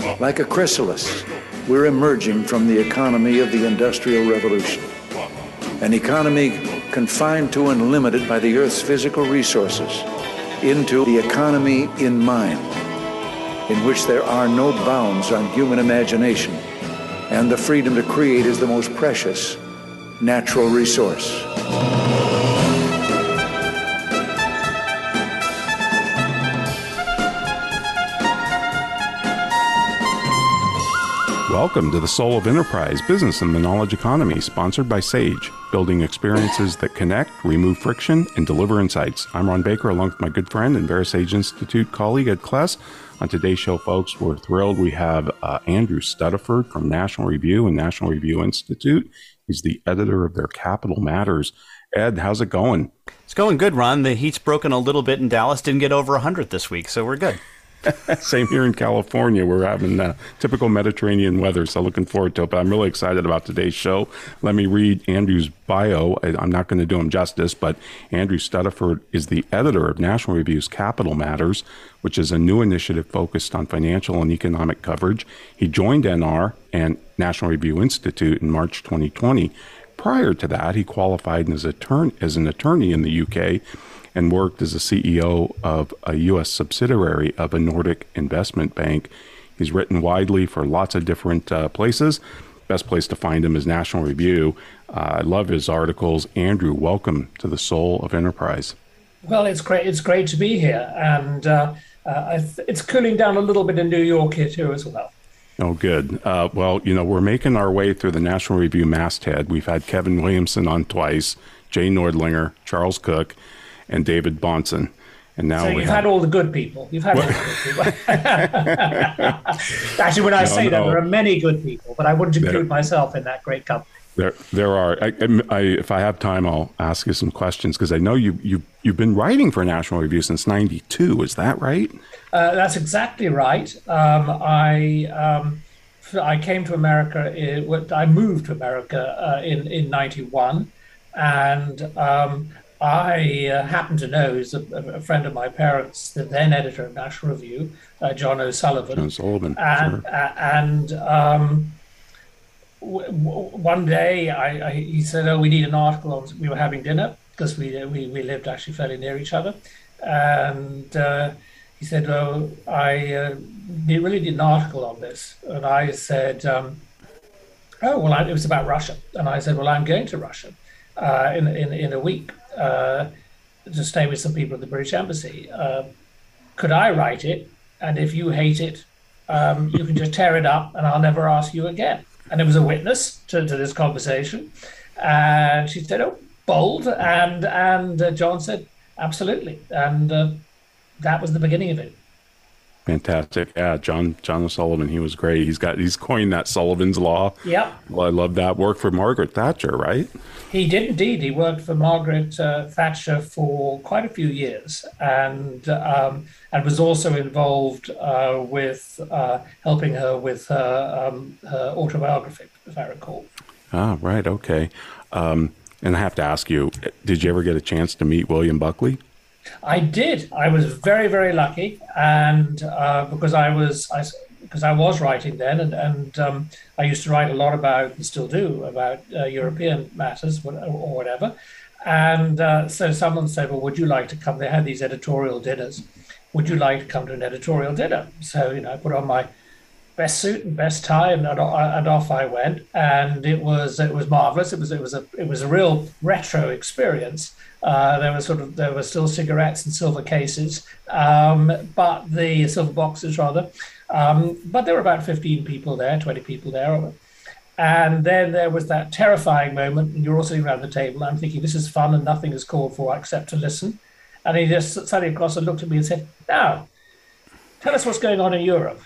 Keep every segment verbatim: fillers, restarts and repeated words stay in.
Like a chrysalis, we're emerging from the economy of the Industrial Revolution, an economy confined to and limited by the Earth's physical resources, into the economy in mind, in which there are no bounds on human imagination, and the freedom to create is the most precious natural resource. Welcome to the Soul of Enterprise, Business and the Knowledge Economy, sponsored by Sage, building experiences that connect, remove friction, and deliver insights. I'm Ron Baker, along with my good friend and VeraSage Institute colleague, Ed Kless. On today's show, folks, we're thrilled. We have uh, Andrew Stuttaford from National Review and National Review Institute. He's the editor of their Capital Matters. Ed, how's it going? It's going good, Ron. The heat's broken a little bit in Dallas. Didn't get over one hundred this week, so we're good. Same here in California. We're having uh, typical Mediterranean weather, so looking forward to it. But I'm really excited about today's show. Let me read Andrew's bio. I, I'm not going to do him justice, but Andrew Stuttaford is the editor of National Review's Capital Matters, which is a new initiative focused on financial and economic coverage. He joined N R and National Review Institute in March twenty twenty. Prior to that, he qualified as, attorney, as an attorney in the U K and worked as a C E O of a U S subsidiary of a Nordic investment bank. He's written widely for lots of different uh, places. Best place to find him is National Review. Uh, I love his articles. Andrew, welcome to the Soul of Enterprise. Well, it's great. It's great to be here, and uh, uh, it's cooling down a little bit in New York here too, as well. Oh, good. Uh, well, you know, we're making our way through the National Review masthead. We've had Kevin Williamson on twice, Jay Nordlinger, Charles Cook, and David Bahnsen. And now so we you've have... had all the good people. You've had all the good people. Actually, when I no, say no. that, there are many good people, but I wouldn't include there, myself in that great company. There, there are. I, I, if I have time, I'll ask you some questions, because I know you, you, you've been writing for National Review since ninety-two. Is that right? Uh, that's exactly right. Um, I um, I came to America. In, I moved to America uh, in in ninety-one, and um, I uh, happen to know, he's a, a friend of my parents, the then editor of National Review, uh, John O'Sullivan. John Sullivan, and, sure. uh, and um, w- w- one day I, I, he said, "Oh, we need an article on." We were having dinner because we we we lived actually fairly near each other, and uh, he said, "Oh, I uh, really need an article on this." And I said, um, "Oh, well, I, it was about Russia." And I said, "Well, I'm going to Russia uh, in in in a week." Uh, to stay with some people at the British Embassy. Uh, could I write it? And if you hate it, um, you can just tear it up and I'll never ask you again. And there was a witness to, to this conversation. And she said, "Oh, bold." And, and uh, John said, "Absolutely." And uh, that was the beginning of it. Fantastic. Yeah, John John O'Sullivan, he was great. He's got he's coined that Sullivan's Law. Yeah. Well, I love that. Worked for Margaret Thatcher, right? He did indeed. He worked for Margaret uh, Thatcher for quite a few years, and um, and was also involved uh, with uh, helping her with her, um, her autobiography, if I recall. Ah, right. Okay. Um, and I have to ask you, did you ever get a chance to meet William Buckley? I did. I was very, very lucky, and uh, because I was, I, because I was writing then, and, and um, I used to write a lot about, and still do, about uh, European matters or whatever. And uh, so someone said, "Well, would you like to come?" They had these editorial dinners. "Would you like to come to an editorial dinner?" So, you know, I put on my best suit and best tie, and, and off I went. And it was it was marvelous. It was it was a it was a real retro experience. Uh, there was sort of there were still cigarettes in silver cases, um, but the silver boxes rather. Um, but there were about fifteen people there, twenty people there, and then there was that terrifying moment. And you're all sitting around the table. And I'm thinking, this is fun, and nothing is called for except to listen. And he just sat across and looked at me and said, "Now, tell us what's going on in Europe."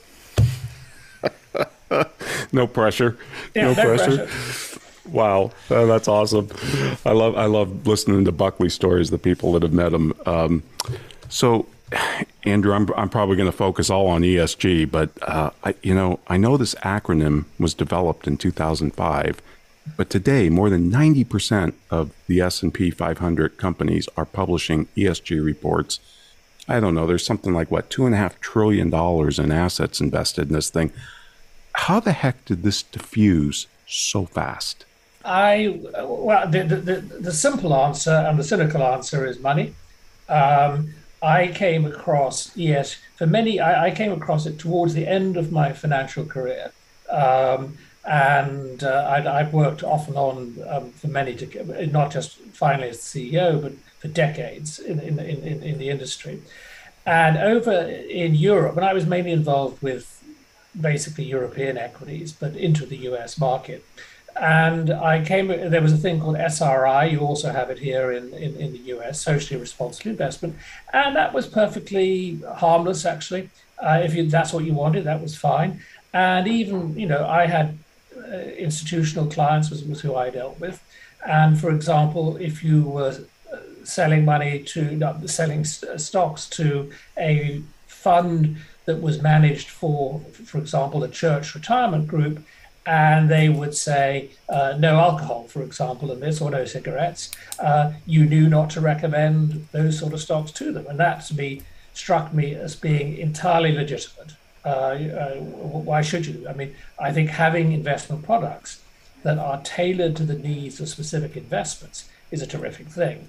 No pressure. Yeah, no, no pressure. pressure. Wow, uh, that's awesome. I love I love listening to Buckley stories, the people that have met him. Um, so, Andrew, I'm I'm probably going to focus all on E S G, but uh, I you know I know this acronym was developed in two thousand five, but today more than ninety percent of the S and P five hundred companies are publishing E S G reports. I don't know, there's something like, what, two and a half trillion dollars in assets invested in this thing. How the heck did this diffuse so fast? I well, the, the, the simple answer and the cynical answer is money. Um, I came across E S for many. I, I came across it towards the end of my financial career, um, and uh, I'd, I'd worked off and on um, for many, not just finally as the C E O, but for decades in in, in in the industry. And over in Europe, and I was mainly involved with basically European equities, but into the U S market. And I came, there was a thing called S R I, you also have it here in, in, in the U S, socially responsible investment. And that was perfectly harmless, actually. Uh, if you, that's what you wanted, that was fine. And even, you know, I had uh, institutional clients was, was who I dealt with. And for example, if you were selling money to, not selling st- stocks to a fund that was managed for, for example, a church retirement group, and they would say uh, no alcohol, for example, in this, or no cigarettes, uh, you knew not to recommend those sort of stocks to them. And that, to me, struck me as being entirely legitimate. Uh, uh, why should you? I mean, I think having investment products that are tailored to the needs of specific investments is a terrific thing.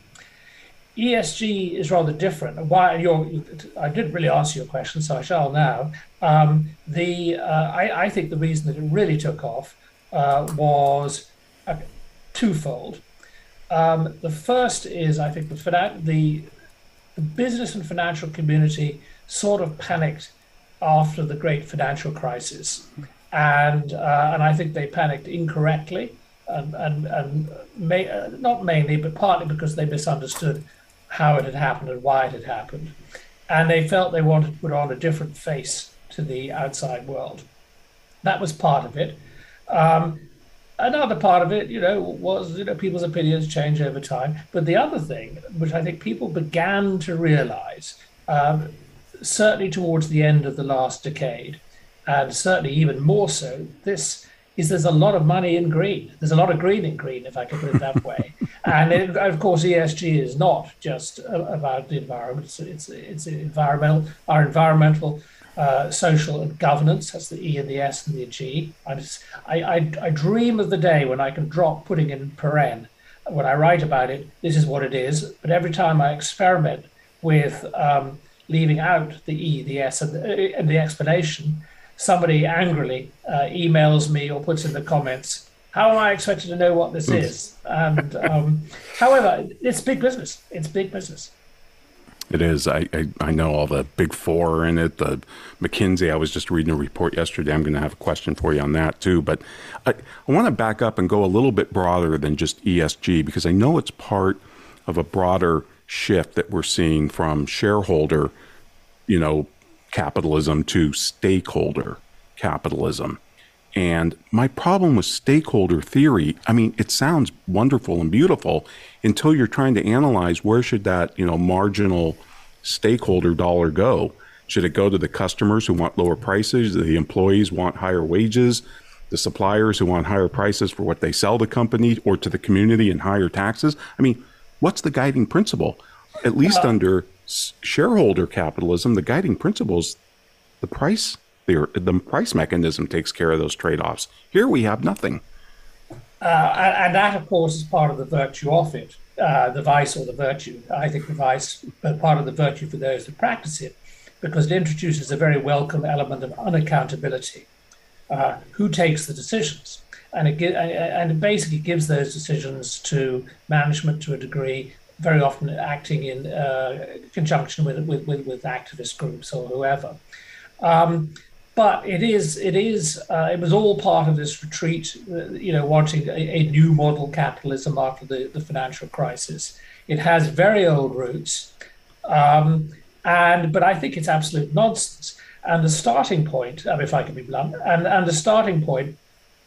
E S G is rather different. Why? You're, I didn't really answer your question, so I shall now. Um, the uh, I, I think the reason that it really took off uh, was uh, twofold. Um, the first is, I think, the, the the business and financial community sort of panicked after the great financial crisis, and uh, and I think they panicked incorrectly, and and, and may, uh, not mainly, but partly because they misunderstood how it had happened and why it had happened. And they felt they wanted to put on a different face to the outside world. That was part of it. Um, another part of it, you know, was, you know, people's opinions change over time. But the other thing, which I think people began to realize, um, certainly towards the end of the last decade, and certainly even more so, this is there's a lot of money in green. There's a lot of green in green, if I could put it that way. And it, of course, E S G is not just about the environment. It's it's, it's environmental, our environmental, uh, social, and governance. That's the E and the S and the G. I, just, I, I I dream of the day when I can drop putting in paren. When I write about it, this is what it is. But every time I experiment with um, leaving out the E, the S, and the, and the explanation, somebody angrily uh, emails me or puts in the comments, how am I expected to know what this is? And um, however, it's big business. It's big business. It is. I, I, I know all the big four are in it. The McKinsey, I was just reading a report yesterday. I'm going to have a question for you on that too. But I, I want to back up and go a little bit broader than just E S G, because I know it's part of a broader shift that we're seeing from shareholder, you know, capitalism to stakeholder capitalism. And my problem with stakeholder theory, I mean, it sounds wonderful and beautiful until you're trying to analyze where should that, you know, marginal stakeholder dollar go? Should it go to the customers who want lower prices, the employees want higher wages, the suppliers who want higher prices for what they sell the company, or to the community and higher taxes? I mean, what's the guiding principle? At least uh, under shareholder capitalism, the guiding principle is the price. The, the price mechanism takes care of those trade-offs. Here we have nothing. Uh, and, and that, of course, is part of the virtue of it, uh, the vice or the virtue. I think the vice, but part of the virtue for those that practice it, because it introduces a very welcome element of unaccountability. Uh, who takes the decisions? And it, and it basically gives those decisions to management to a degree, very often acting in uh, conjunction with, with, with, with activist groups or whoever. Um, But it is, it is, uh, it was all part of this retreat, uh, you know, wanting a, a new model capitalism after the, the financial crisis. It has very old roots, um, and but I think it's absolute nonsense. And the starting point, uh, if I can be blunt, and, and the starting point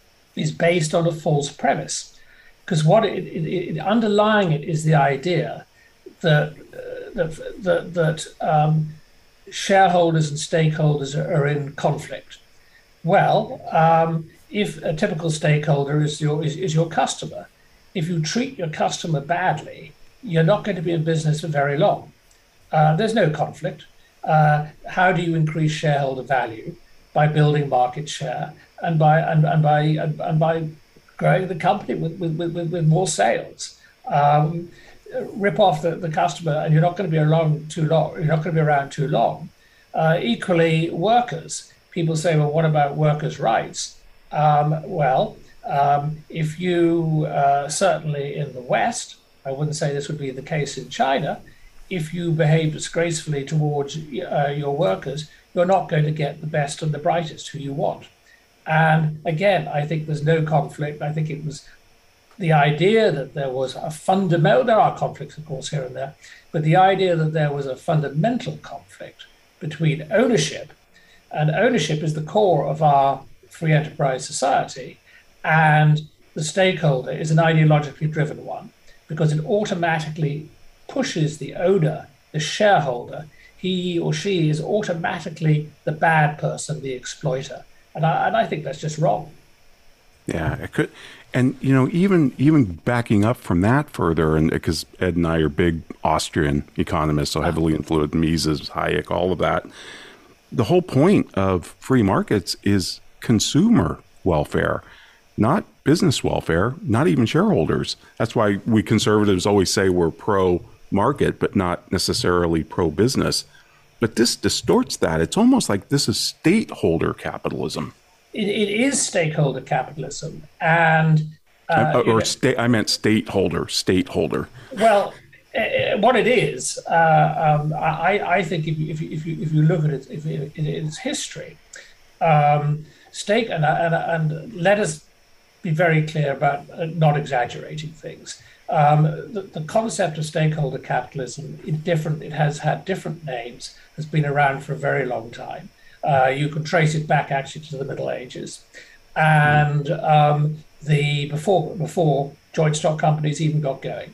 is based on a false premise, because what it, it, it underlying it is the idea that uh, that that, that um, shareholders and stakeholders are in conflict. Well, um, if a typical stakeholder is your is, is your customer, if you treat your customer badly, you're not going to be in business for very long. Uh, there's no conflict. Uh, how do you increase shareholder value? By building market share and by and, and by and, and by growing the company with with, with, with more sales. Um, rip off the, the customer, and you're not going to be around too long. You're not going to be around too long. Uh, equally, workers. People say, well, what about workers' rights? Um, well, um, if you uh, certainly in the West, I wouldn't say this would be the case in China. If you behave disgracefully towards uh, your workers, you're not going to get the best and the brightest who you want. And again, I think there's no conflict. I think it was the idea that there was a fundamental, there are conflicts, of course, here and there, but the idea that there was a fundamental conflict between ownership, and ownership is the core of our free enterprise society, and the stakeholder is an ideologically driven one, because it automatically pushes the owner, the shareholder. He or she is automatically the bad person, the exploiter. And I, and I think that's just wrong. Yeah, it could. And, you know, even even backing up from that further, and because Ed and I are big Austrian economists, so heavily influenced Mises, Hayek, all of that, the whole point of free markets is consumer welfare, not business welfare, not even shareholders. That's why we conservatives always say we're pro-market, but not necessarily pro-business. But this distorts that. It's almost like this is stakeholder capitalism. It, it is stakeholder capitalism, and uh, uh, or you know, state. I meant stateholder. Stateholder. Well, uh, what it is, uh, um, I, I think if you, if you if you if you look at it, if it, in its history, um, stake and, and and let us be very clear about not exaggerating things. Um, the, the concept of stakeholder capitalism, in different, it has had different names, has been around for a very long time. Uh, you can trace it back actually to the Middle Ages, and um, the before before joint stock companies even got going,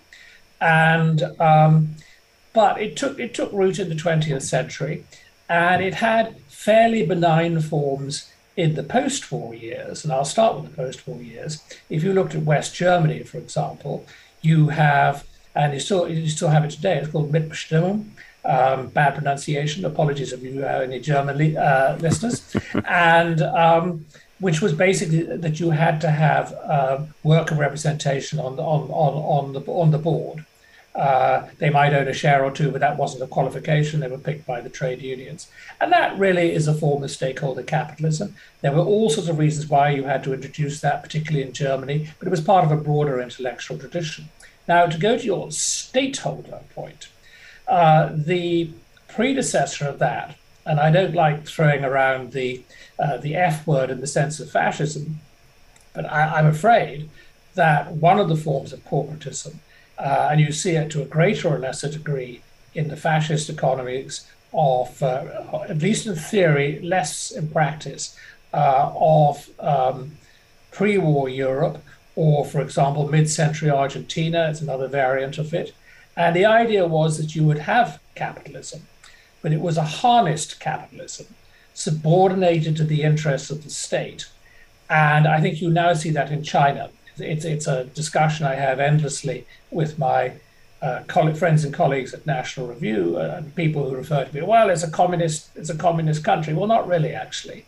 and um, but it took it took root in the twentieth century, and it had fairly benign forms in the post-war years. And I'll start with the post-war years. If you looked at West Germany, for example, you have, and you still you still have it today. It's called Mitbestimmung. Um, bad pronunciation. Apologies if you have any German uh, listeners. And um, which was basically that you had to have uh, worker representation on the on on on the on the board. Uh, they might own a share or two, but that wasn't a qualification. They were picked by the trade unions, and that really is a form of stakeholder capitalism. There were all sorts of reasons why you had to introduce that, particularly in Germany, but it was part of a broader intellectual tradition. Now, to go to your stakeholder point. Uh, the predecessor of that, and I don't like throwing around the uh, the F word in the sense of fascism, but I, I'm afraid that one of the forms of corporatism, uh, and you see it to a greater or lesser degree in the fascist economies of, uh, at least in theory, less in practice, uh, of um, pre-war Europe, or, for example, mid-century Argentina. It's another variant of it. And the idea was that you would have capitalism, but it was a harnessed capitalism, subordinated to the interests of the state. And I think you now see that in China. It's, it's a discussion I have endlessly with my uh, colleague, friends and colleagues at National Review, uh, and people who refer to me, well, it's a communist, it's a communist country. Well, not really, actually.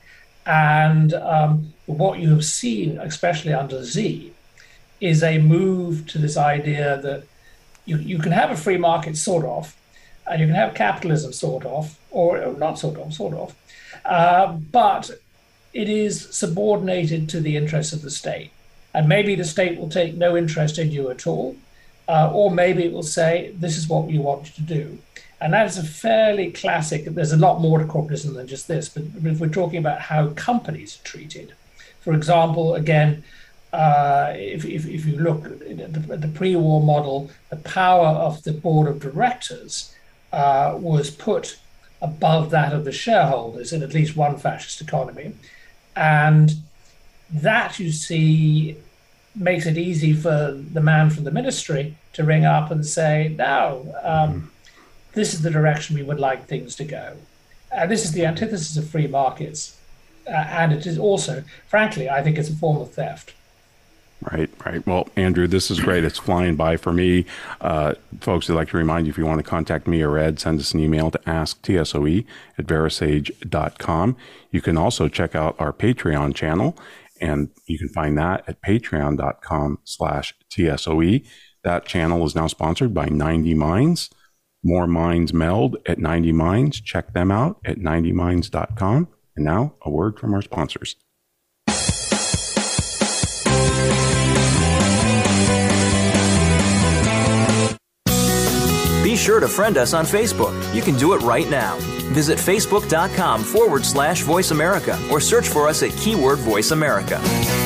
And um, what you have seen, especially under Xi, is a move to this idea that You, you can have a free market sort of, and you can have capitalism sort of, or not sort of, sort of, uh, but it is subordinated to the interests of the state. And maybe the state will take no interest in you at all, uh, or maybe it will say, this is what we want you to do. And that is a fairly classic, there's a lot more to corporatism than just this, but if we're talking about how companies are treated, for example, again, Uh, if, if, if you look at the, at the pre-war model, the power of the board of directors uh, was put above that of the shareholders in at least one fascist economy. And that, you see, makes it easy for the man from the ministry to ring up and say, no, um, this is the direction we would like things to go. And this is the antithesis of free markets. Uh, and it is also, frankly, I think it's a form of theft. Right, right. Well, Andrew, this is great. It's flying by for me. Uh, folks, I'd like to remind you, if you want to contact me or Ed, send us an email to ask tsoe at verisage dot com. You can also check out our Patreon channel, and you can find that at patreon dot com slash tsoe. That channel is now sponsored by ninety Minds. More minds meld at ninety Minds. Check them out at ninety minds dot com. And now, a word from our sponsors. Be sure to friend us on Facebook. You can do it right now. Visit facebook.com forward slash Voice America or search for us at keyword Voice America.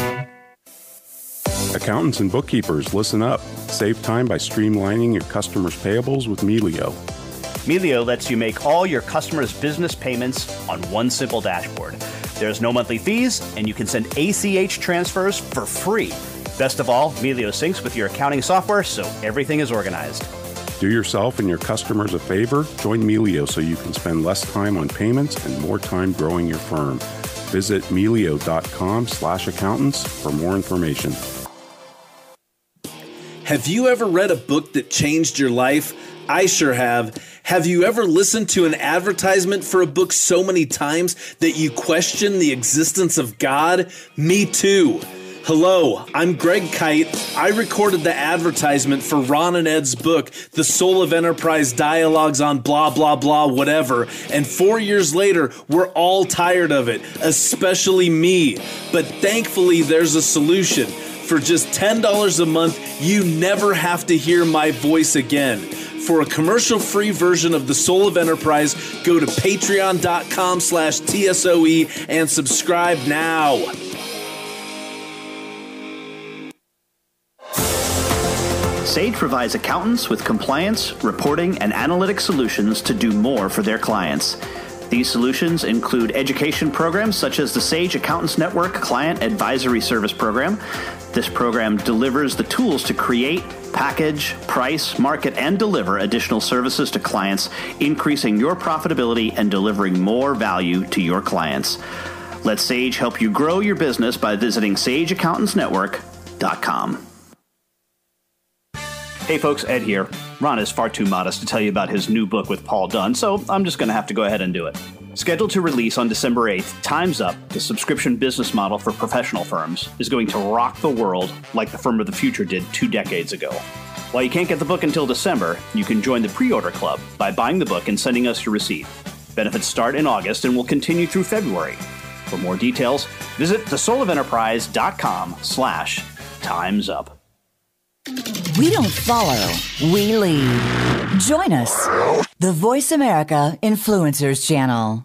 Accountants and bookkeepers, listen up. Save time by streamlining your customers' payables with Melio. Melio lets you make all your customers' business payments on one simple dashboard. There's no monthly fees, and you can send A C H transfers for free. Best of all, Melio syncs with your accounting software, so everything is organized. Do yourself and your customers a favor. Join Melio so you can spend less time on payments and more time growing your firm. Visit melio.com slash accountants for more information. Have you ever read a book that changed your life? I sure have. Have you ever listened to an advertisement for a book so many times that you question the existence of God? Me too. Hello, I'm Greg Kite. I recorded the advertisement for Ron and Ed's book, The Soul of Enterprise Dialogues on blah, blah, blah, whatever. And four years later, we're all tired of it, especially me. But thankfully, there's a solution. For just ten dollars a month, you never have to hear my voice again. For a commercial-free version of The Soul of Enterprise, go to patreon.com slash TSOE and subscribe now. Sage provides accountants with compliance, reporting, and analytic solutions to do more for their clients. These solutions include education programs such as the Sage Accountants Network Client Advisory Service Program. This program delivers the tools to create, package, price, market, and deliver additional services to clients, increasing your profitability and delivering more value to your clients. Let Sage help you grow your business by visiting sage accountants network dot com. Hey folks, Ed here. Ron is far too modest to tell you about his new book with Paul Dunn, so I'm just going to have to go ahead and do it. Scheduled to release on December eighth, Time's Up, the subscription business model for professional firms, is going to rock the world like the firm of the future did two decades ago. While you can't get the book until December, you can join the pre-order club by buying the book and sending us your receipt. Benefits start in August and will continue through February. For more details, visit thesoulofenterprise.com slash Time's Up. We don't follow, we lead. Join us, the Voice America Influencers Channel.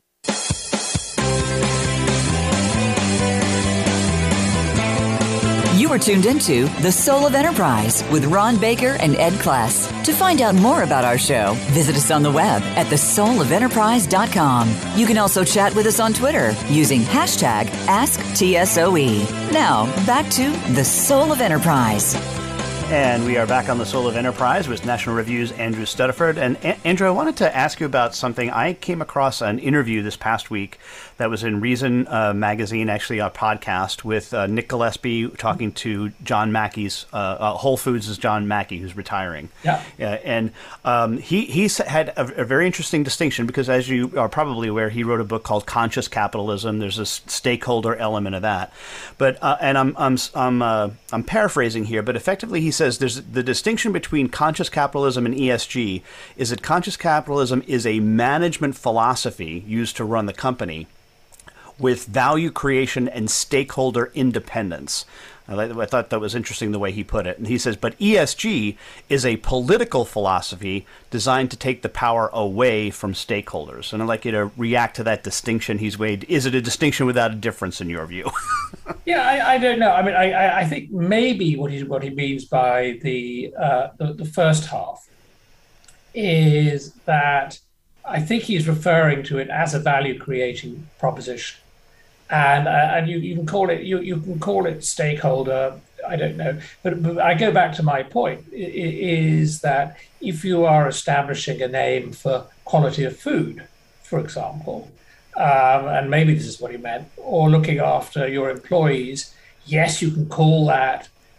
You are tuned into The Soul of Enterprise with Ron Baker and Ed Kless. To find out more about our show, visit us on the web at the soul of enterprise dot com. You can also chat with us on Twitter using hashtag Ask T S O E. Now, back to The Soul of Enterprise. And we are back on The Soul of Enterprise with National Review's Andrew Stuttaford. And a- Andrew, I wanted to ask you about something. I came across an interview this past week that was in Reason uh, magazine, actually a podcast, with uh, Nick Gillespie talking to John Mackey's, uh, uh, Whole Foods' is John Mackey, who's retiring. Yeah. Uh, and um, he he's had a, a very interesting distinction because, as you are probably aware, he wrote a book called Conscious Capitalism. There's a stakeholder element of that. But uh, and I'm I'm I'm uh, I'm paraphrasing here, but effectively he says there's the distinction between conscious capitalism and E S G is that conscious capitalism is a management philosophy used to run the company with value creation and stakeholder independence. I thought that was interesting the way he put it. And he says, but E S G is a political philosophy designed to take the power away from stakeholders. And I'd like you to react to that distinction he's made. Is it a distinction without a difference in your view? Yeah, I, I don't know. I mean, I, I think maybe what he what he means by the, uh, the the first half is that I think he's referring to it as a value creating proposition. And uh, and you, you can call it you you can call it stakeholder. I don't know, but, but I go back to my point i- is that if you are establishing a name for quality of food, for example, um, and maybe this is what he meant, or looking after your employees, yes, you can call that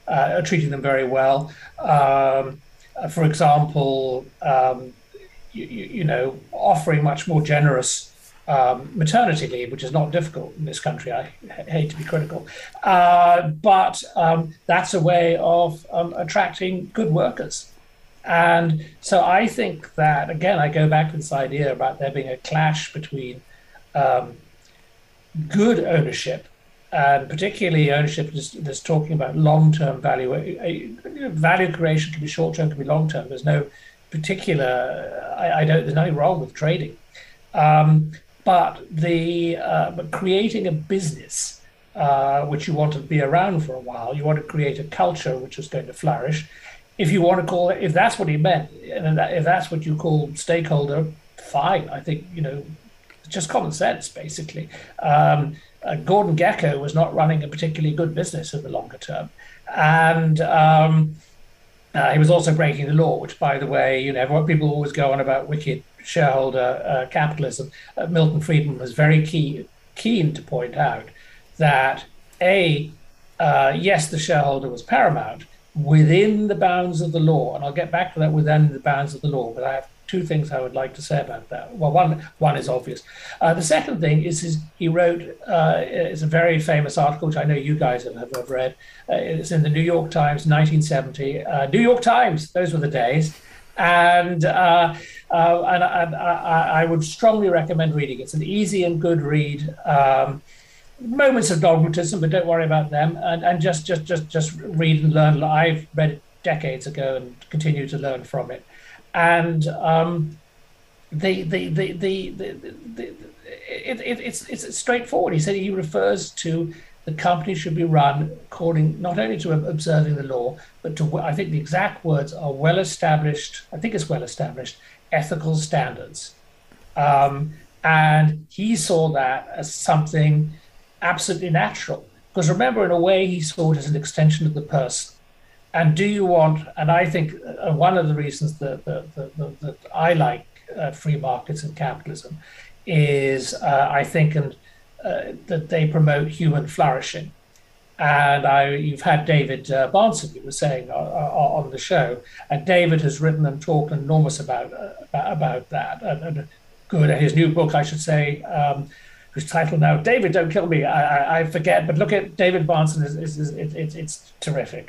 uh, treating them very well. Um, for example, um, you, you know, offering much more generous um, maternity leave, which is not difficult in this country. I hate to be critical, uh, but um, that's a way of um, attracting good workers. And so I think that, again, I go back to this idea about there being a clash between um, good ownership, and particularly ownership that's, that's talking about long-term value. Value creation can be short-term, can be long-term. There's no particular, I, I don't, there's nothing wrong with trading. Um, but the uh, but creating a business uh, which you want to be around for a while, you want to create a culture which is going to flourish. If you want to call it, if that's what he meant, and if that's what you call stakeholder, fine. I think, you know, it's just common sense, basically. Um, uh, Gordon Gekko was not running a particularly good business in the longer term. And um, uh, he was also breaking the law, which, by the way, you know, people always go on about wicked shareholder uh, capitalism. Uh, Milton Friedman was very key, keen to point out that, A, uh, yes, the shareholder was paramount, within the bounds of the law, and I'll get back to that within the bounds of the law, but I have two things I would like to say about that. Well, one one is obvious. Uh, the second thing is his, he wrote, uh, it's a very famous article, which I know you guys have, have read. Uh, it's in the New York Times, nineteen seventy. Uh, New York Times, those were the days. And, uh, uh, and, and I, I would strongly recommend reading it. It's an easy and good read. Um, moments of dogmatism, but don't worry about them, and and just just just just read and learn. I've read it decades ago and continue to learn from it. And um, the, the, the, the, the, the, the it, it, it's it's straightforward. He said he refers to the company should be run according not only to observing the law, but to, I think the exact words are well established. I think it's well established ethical standards, um, and he saw that as something absolutely natural, because remember, in a way, he saw it as an extension of the person. And do you want, and I think uh, one of the reasons that, that, that, that, that I like uh, free markets and capitalism is uh, I think and, uh, that they promote human flourishing. And I, you've had David uh, Barnson, you were saying, uh, uh, on the show, and David has written and talked enormous about, uh, about that. And, and good, and his new book, I should say, um, whose title now, David, don't kill me, I, I, I forget, but look at David Barnson, is, is, is, it, it, it's terrific.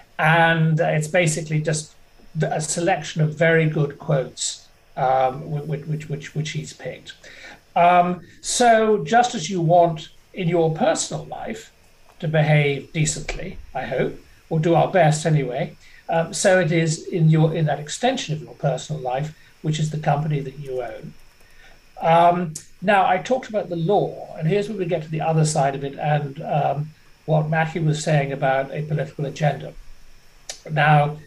And it's basically just a selection of very good quotes, um, which, which, which, which he's picked. Um, so just as you want in your personal life to behave decently, I hope, or do our best anyway, um, so it is in your in that extension of your personal life, which is the company that you own. Um, Now, I talked about the law, and here's where we get to the other side of it and um, what Matthew was saying about a political agenda. Now,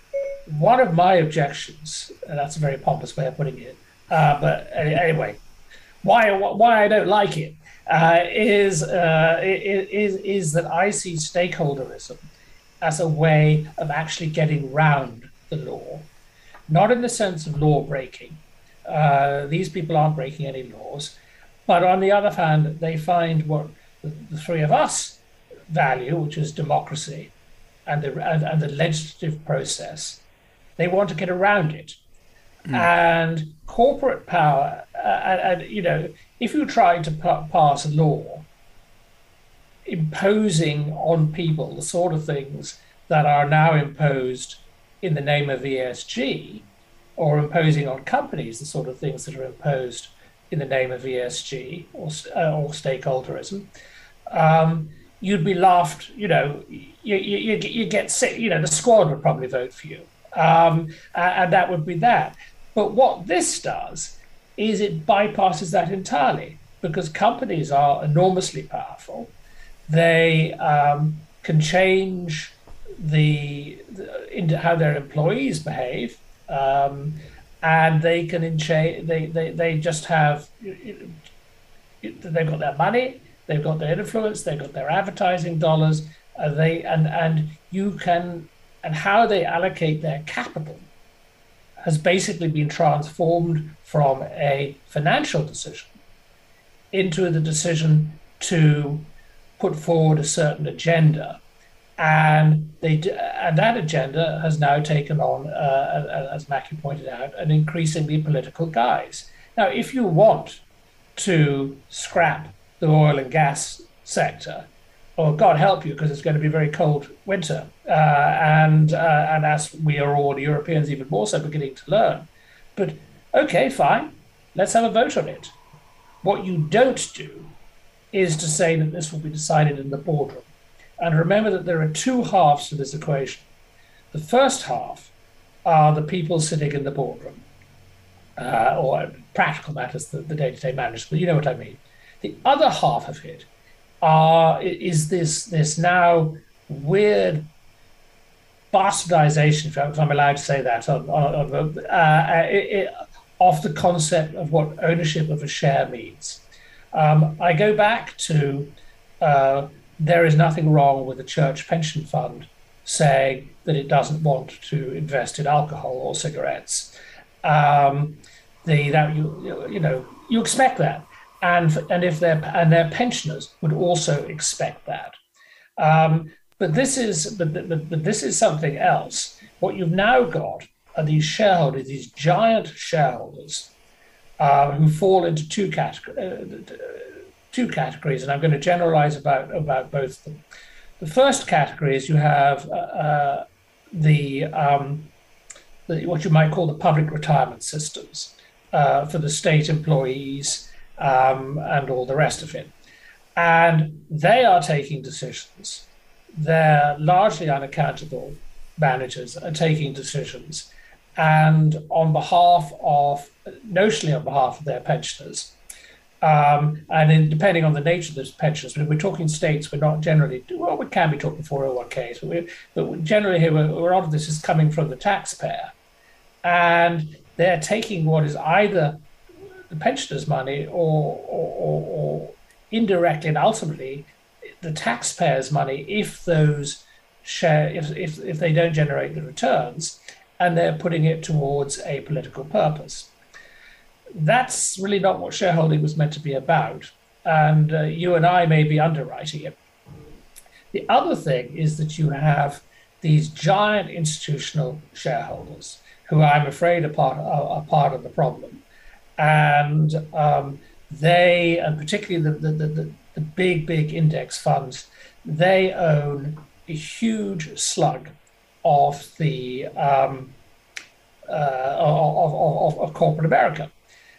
one of my objections, and that's a very pompous way of putting it, uh, but anyway, why why I don't like it uh, is, uh, is, is that I see stakeholderism as a way of actually getting round the law, not in the sense of law breaking. Uh, these people aren't breaking any laws, but on the other hand, they find what the, the three of us value, which is democracy and the and, and the legislative process. They want to get around it, mm. and corporate power. Uh, and, and you know, if you try to pa- pass a law imposing on people the sort of things that are now imposed in the name of E S G, or imposing on companies the sort of things that are imposed in the name of E S G or, uh, or stakeholderism, um, you'd be laughed, you know, you, you, you get sick, you know, the squad would probably vote for you. Um, and that would be that. But what this does is it bypasses that entirely, because companies are enormously powerful. They um, can change the, the into how their employees behave. Um, and they can encha- they, they they just have, they've got their money, they've got their influence, they've got their advertising dollars, uh, they and and you can and how they allocate their capital has basically been transformed from a financial decision into the decision to put forward a certain agenda And they do, and that agenda has now taken on, uh, as Mackie pointed out, an increasingly political guise. Now, if you want to scrap the oil and gas sector, or God help you, because it's going to be a very cold winter, uh, and uh, and as we are all Europeans, even more so, beginning to learn. But okay, fine, let's have a vote on it. What you don't do is to say that this will be decided in the boardroom. And remember that there are two halves to this equation. The first half are the people sitting in the boardroom, uh, or practical matters, the, the day-to-day managers, but you know what I mean. The other half of it are, is this, this now weird bastardization, if I'm allowed to say that, on, on, on, uh, it, it, of the concept of what ownership of a share means. Um, I go back to... Uh, there is nothing wrong with a church pension fund saying that it doesn't want to invest in alcohol or cigarettes. Um, the that you you know you expect that, and and if their and their pensioners would also expect that. Um, but this is but, but but this is something else. What you've now got are these shareholders, these giant shareholders, uh, who fall into two categories. Uh, two categories, and I'm going to generalize about, about both of them. The first category is you have uh, uh, the, um, the what you might call the public retirement systems uh, for the state employees um, and all the rest of it. And they are taking decisions. They're largely unaccountable managers are taking decisions, and on behalf of, notionally on behalf of their pensioners. Um, and in, depending on the nature of those pensions, when we're talking states, we're not generally, well, we can be talking four oh one Ks, but, we, but generally here, a lot of this is coming from the taxpayer. And they're taking what is either the pensioners' money or, or, or, or indirectly and ultimately the taxpayers' money if those share, if, if, if they don't generate the returns, and they're putting it towards a political purpose. That's really not what shareholding was meant to be about. And uh, you and I may be underwriting it. The other thing is that you have these giant institutional shareholders who I'm afraid are part, are, are part of the problem. And um, they, and particularly the, the, the, the big, big index funds, they own a huge slug of the um, uh, of, of, of corporate America.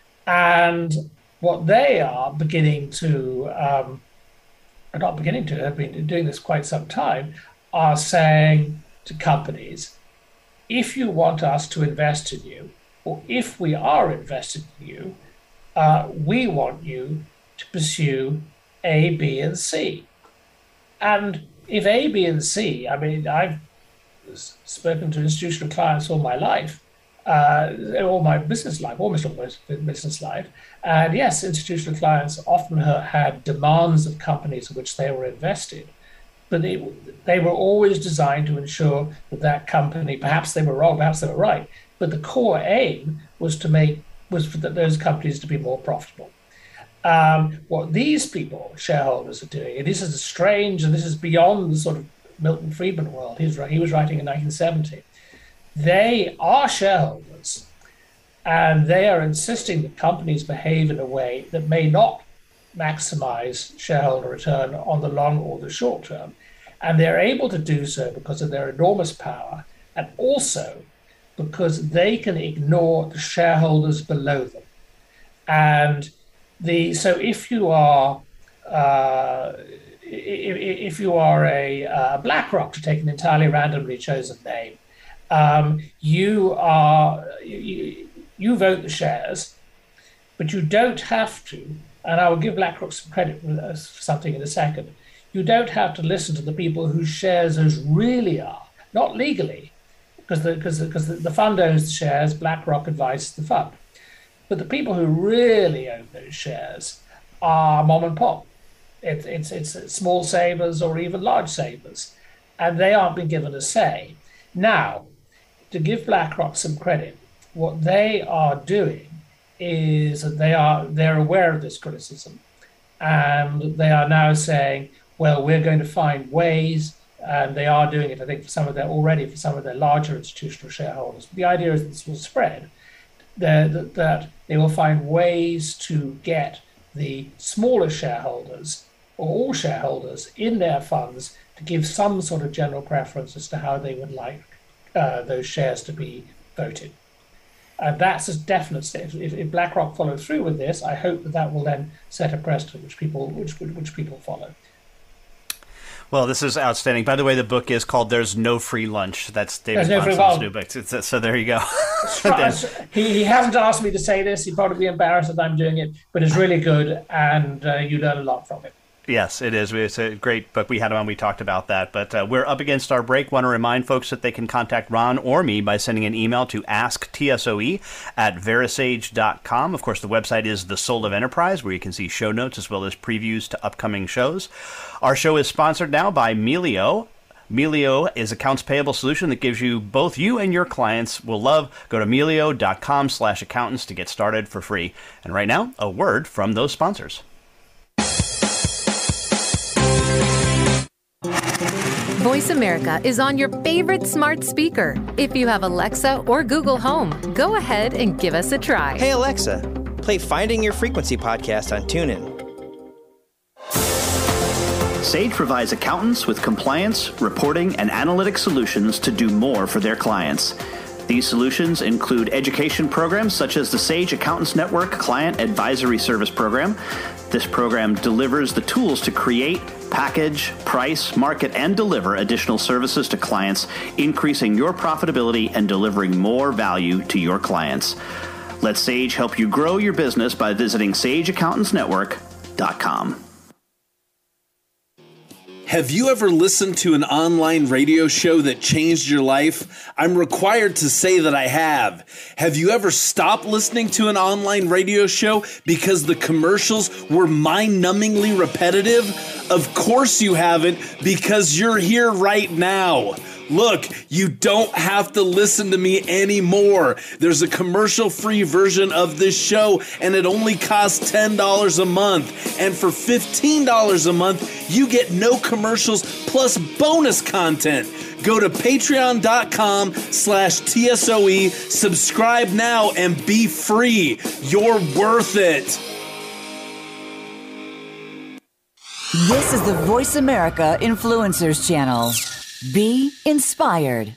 And what they are beginning to, um, are not beginning to, have been doing this quite some time, are saying to companies, if you want us to invest in you, or if we are invested in you, uh, we want you to pursue A, B, and C. And if A, B, and C, I mean, I've spoken to institutional clients all my life, uh, all my business life, almost all my business life. And yes, institutional clients often had demands of companies in which they were invested, but they, they were always designed to ensure that that company, perhaps they were wrong, perhaps they were right, but the core aim was to make, was for those companies to be more profitable. Um, what these people, shareholders, are doing, and this is strange, and this is beyond the sort of Milton Friedman world. He was, he was writing in nineteen seventy. They are shareholders, and they are insisting that companies behave in a way that may not maximize shareholder return on the long or the short term. And they're able to do so because of their enormous power, and also because they can ignore the shareholders below them. And the so if you are uh, if, if you are a uh, BlackRock, to take an entirely randomly chosen name, um, you are you, you vote the shares, but you don't have to. And I will give BlackRock some credit for something in a second. You don't have to listen to the people whose shares those really are, not legally, because the, because because the, the fund owns the shares, BlackRock advises the fund. But the people who really own those shares are mom and pop. It, it's, it's small savers or even large savers, and they aren't being given a say. Now, to give BlackRock some credit, what they are doing is that they are they're aware of this criticism, and they are now saying, well, we're going to find ways And they are doing it, I think, for some of their already for some of their larger institutional shareholders. The idea is that this will spread, that, that they will find ways to get the smaller shareholders or all shareholders in their funds to give some sort of general preference as to how they would like uh, those shares to be voted. And that's a definite step. If, if BlackRock follows through with this, I hope that that will then set a precedent which people which which people follow. Well, this is outstanding. By the way, the book is called "There's No Free Lunch." That's David no Bahnsen's new book. So, so there you go. he, he hasn't asked me to say this. He'd probably be embarrassed that I'm doing it, but it's really good, and uh, you learn a lot from it. Yes, it is. It's a great book. We had him on. We talked about that. But uh, we're up against our break. Want to remind folks that they can contact Ron or me by sending an email to ask tsoe at verisage dot com. Of course, the website is The Soul of Enterprise, where you can see show notes as well as previews to upcoming shows. Our show is sponsored now by Melio. Melio is accounts payable solution that gives you, both you and your clients will love. Go to melio dot com slash accountants to get started for free. And right now, a word from those sponsors. Voice America is on your favorite smart speaker. If you have Alexa or Google Home, go ahead and give us a try. Hey Alexa, play Finding Your Frequency podcast on TuneIn. Sage provides accountants with compliance, reporting, and analytic solutions to do more for their clients. These solutions include education programs such as the Sage Accountants Network Client Advisory Service Program. This program delivers the tools to create, package, price, market, and deliver additional services to clients, increasing your profitability and delivering more value to your clients. Let Sage help you grow your business by visiting sage accountants network dot com. Have you ever listened to an online radio show that changed your life? I'm required to say that I have. Have you ever stopped listening to an online radio show because the commercials were mind-numbingly repetitive? Of course you haven't, because you're here right now. Look, you don't have to listen to me anymore. There's a commercial-free version of this show, and it only costs ten dollars a month. And for fifteen dollars a month, you get no commercials plus bonus content. Go to patreon.com slash TSOE, subscribe now, and be free. You're worth it. This is the Voice America Influencers Channel. Be inspired.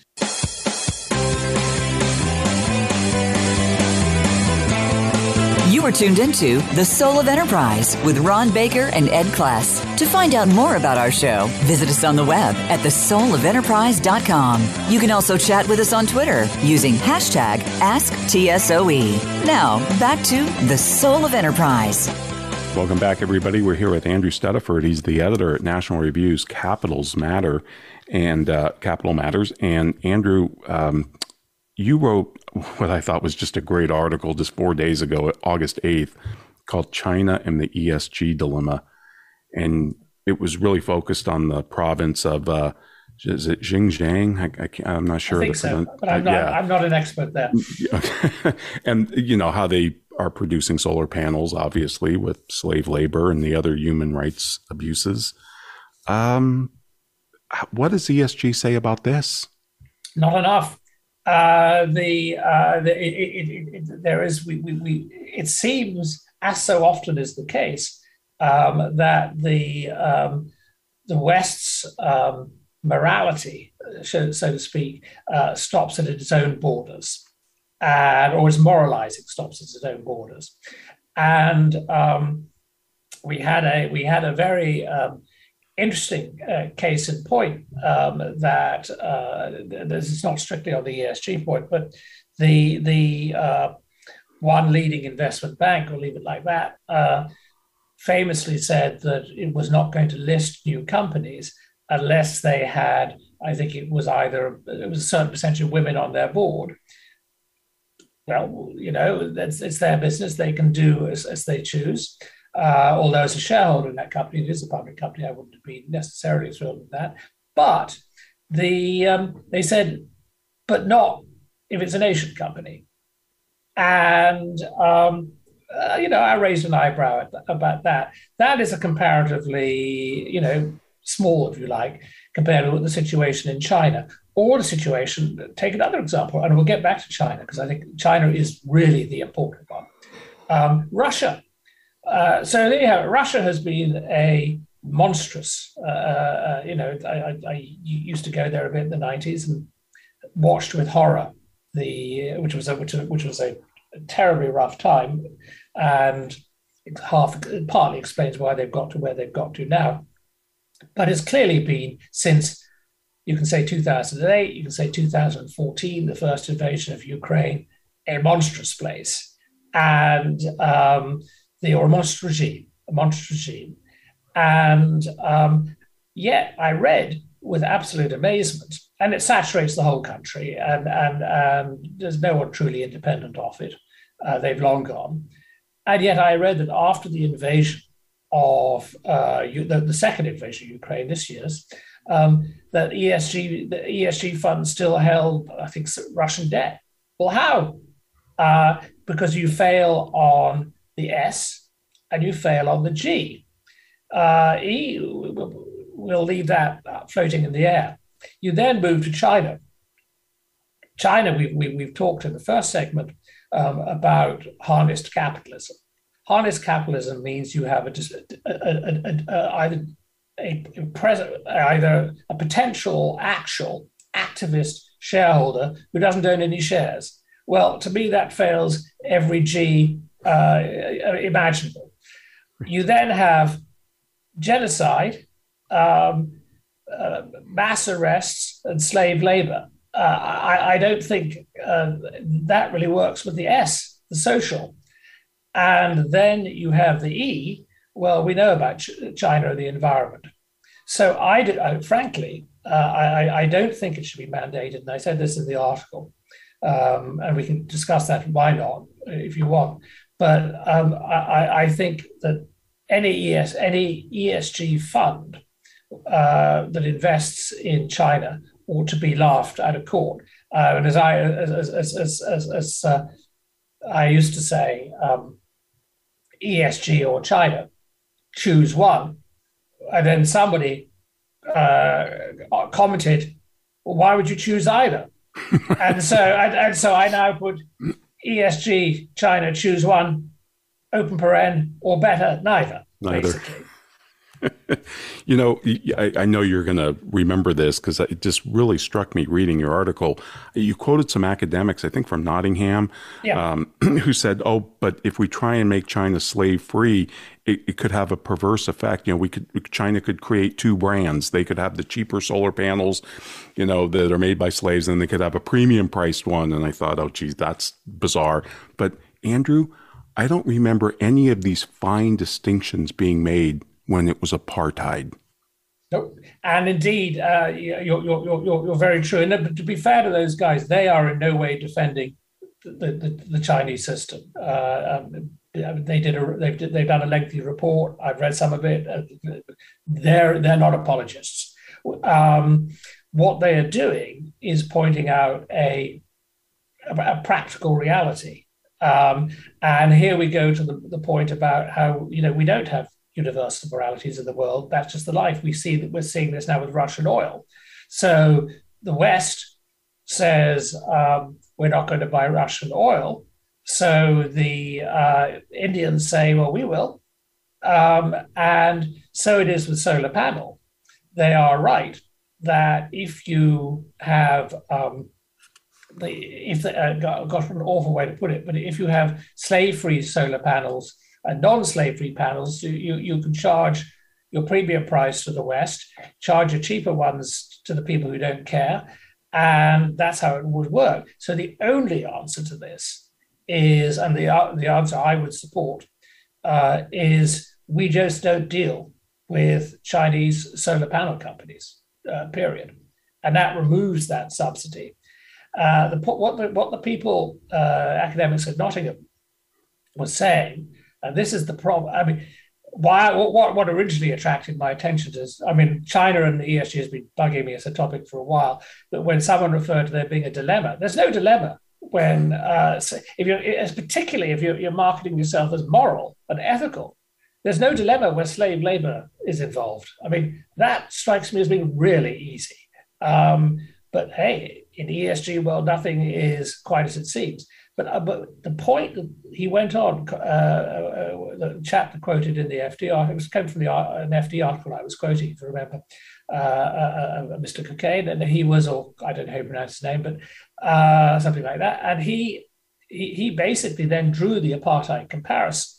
You are tuned into The Soul of Enterprise with Ron Baker and Ed Kless. To find out more about our show, visit us on the web at the soul of enterprise dot com. You can also chat with us on Twitter using hashtag Ask T S O E. Now, back to The Soul of Enterprise. Welcome back, everybody. We're here with Andrew Stuttaford. He's the editor at National Review's Capitals Matter and uh, Capital Matters. And Andrew, um, you wrote what I thought was just a great article just four days ago, August eighth, called China and the E S G Dilemma. And it was really focused on the province of, uh, is it Xinjiang? I, I can't, I'm not sure. I think so, but I'm not, yeah. I'm not an expert there. And, you know, how they are producing solar panels, obviously, with slave labor and the other human rights abuses. Um, what does E S G say about this? Not enough. Uh, the, uh, the it, it, it, it, there is we, we, we it seems, as so often is the case, um, that the um, the West's um, morality, so, so to speak, uh, stops at its own borders, and or its moralizing stops at its own borders, and um, we had a we had a very um, interesting uh, case in point um, that uh, this is not strictly on the E S G point, but the the uh, one leading investment bank, or leave it like that, uh, famously said that it was not going to list new companies unless they had, I think it was either, it was a certain percentage of women on their board. Well, you know, it's, it's their business. They can do as, as they choose. Uh, although as a shareholder in that company, it is a public company, I wouldn't be necessarily thrilled with that. But the um, they said, but not if it's an Asian company. And, um, uh, you know, I raised an eyebrow at th- about that. That is a comparatively, you know, small, if you like, compared with the situation in China or the situation. Take another example, and we'll get back to China because I think China is really the important one. Um, Russia. Uh, so yeah, Russia has been a monstrous. Uh, uh, you know, I, I, I used to go there a bit in the nineties and watched with horror the which was a, which, which was a terribly rough time, and it half it partly explains why they've got to where they've got to now. But it's clearly been since, you can say two thousand eight, you can say two thousand fourteen, the first invasion of Ukraine, a monstrous place, and um, the or a monstrous regime, a monstrous regime, and um, yet I read with absolute amazement, and it saturates the whole country, and and and there's no one truly independent of it. Uh, they've long gone, and yet I read that after the invasion of uh, the, the second invasion of Ukraine, this year's, um, that E S G, the E S G fund still held, I think, Russian debt. Well, how? Uh, because you fail on the S and you fail on the G. Uh, E, we'll leave that floating in the air. You then move to China. China, we, we, we've talked in the first segment um, about harnessed capitalism. Harnessed capitalism means you have a, a, a, a, a, either a, a present, either a potential, actual, activist shareholder who doesn't own any shares. Well, to me, that fails every G uh, imaginable. You then have genocide, um, uh, mass arrests, and slave labor. Uh, I, I don't think uh, that really works with the S, the social. And then you have the E. Well, we know about Ch- China and the environment. So I, do, I frankly, uh, I, I don't think it should be mandated. And I said this in the article, um, and we can discuss that. Why not, if you want? But um, I, I think that any E S, any E S G fund uh, that invests in China ought to be laughed out of court. Uh, and as I, as as as as, as uh, I used to say. Um, E S G or China, choose one. And then somebody uh, commented, well, why would you choose either? and so and, and so I now put E S G, China, choose one, open paren, or better, neither, neither. Basically. You know, I, I know you're going to remember this because it just really struck me reading your article. You quoted some academics, I think from Nottingham, yeah. um, who said, oh, but if we try and make China slave free, it, it could have a perverse effect. You know, we could China could create two brands. They could have the cheaper solar panels, you know, that are made by slaves, and they could have a premium priced one. And I thought, oh, geez, that's bizarre. But Andrew, I don't remember any of these fine distinctions being made when it was apartheid. Nope. And indeed, uh, you're, you're, you're, you're very true. And to be fair to those guys, they are in no way defending the, the, the Chinese system. Uh, um, they did a, they've, they've done a lengthy report. I've read some of it. Uh, they're, they're not apologists. Um, what they are doing is pointing out a, a, a practical reality. Um, and here we go to the, the point about how, you know, we don't have universal moralities in the world. That's just the life. We see that we're seeing this now with Russian oil. So the West says um, we're not going to buy Russian oil. So the uh, Indians say, well, we will. Um, and so it is with solar panel. They are right that if you have, um, the, if they, uh, got, got an awful way to put it, but if you have slave-free solar panels and non-slave-free panels, you, you can charge your premium price to the West, charge your cheaper ones to the people who don't care, and that's how it would work. So the only answer to this is, and the, the answer I would support, uh, is we just don't deal with Chinese solar panel companies, uh, period. And that removes that subsidy. Uh, the, what, the, what the people, uh, academics at Nottingham were saying, and this is the problem. I mean, why? What, what originally attracted my attention is, I mean, China and the E S G has been bugging me as a topic for a while. But when someone referred to there being a dilemma, there's no dilemma when, uh, if you're, particularly if you're, you're marketing yourself as moral and ethical. there's no dilemma where slave labor is involved. I mean, that strikes me as being really easy. Um, but hey, in the E S G world, nothing is quite as it seems. But, uh, but the point that he went on, uh, uh, the chap that quoted in the F D R, it was came from the, an F D article I was quoting, if you remember, uh, uh, uh, Mister Cocaine, and he was, or I don't know how to pronounce his name, but uh, something like that. And he, he he basically then drew the apartheid comparison.